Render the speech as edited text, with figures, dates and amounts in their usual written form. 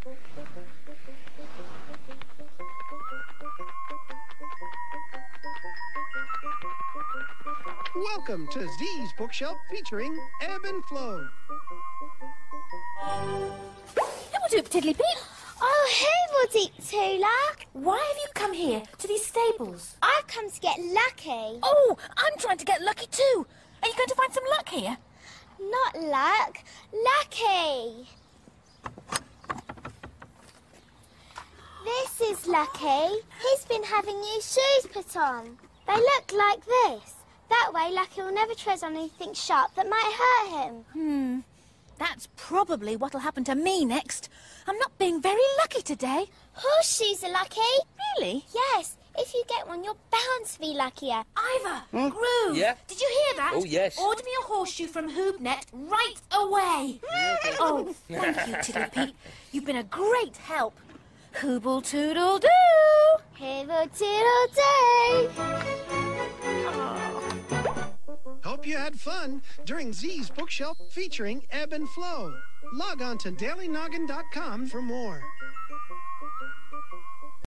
Welcome to Z's Bookshelf featuring Ebb and Flow. Hoobledoop, Tiddly Pete. Oh, Hoobledoop, Tula. Why have you come here, to these stables? I've come to get lucky. Oh, I'm trying to get lucky too. Are you going to find some luck here? Not luck, lucky. This is Lucky. He's been having new shoes put on. They look like this. That way Lucky will never tread on anything sharp that might hurt him. That's probably what'll happen to me next. I'm not being very lucky today. Horseshoes are lucky. Really? Yes, if you get one, you're bound to be luckier. Ivor! Groove! Yeah? Did you hear that? Oh, yes. Order me a horseshoe from Hoobnet right away. Oh, thank you, Tiddly Pete. You've been a great help. Hooble toodle doo! Hoobledoodle-doo. Hope you had fun during Z's Bookshelf featuring Ebb and Flow. Log on to dailynoggin.com for more.